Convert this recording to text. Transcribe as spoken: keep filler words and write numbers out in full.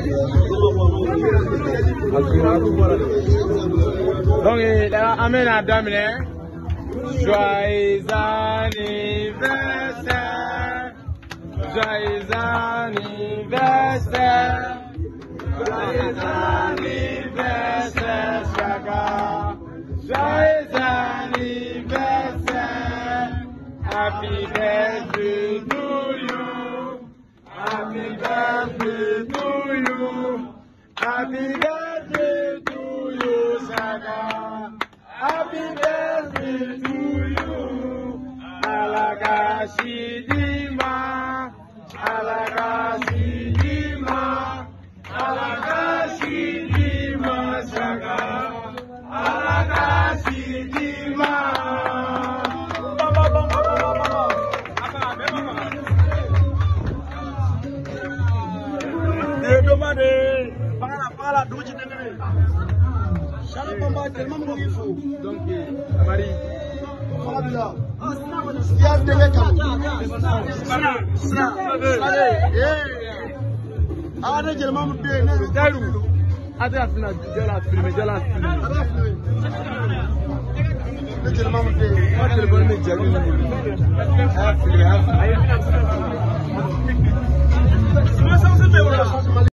Donc, il amène à Damien. Joyeux anniversaire. Joyeux anniversaire. Joyeux anniversaire, Chaka. Joyeux anniversaire. Happy birthday to you. Happy birthday to you. Happy birthday to you, Chaka. Happy birthday to you. Alagashidima. Alagashidima. Alagashidima, Chaka. Alagashidima. Donc, Marie.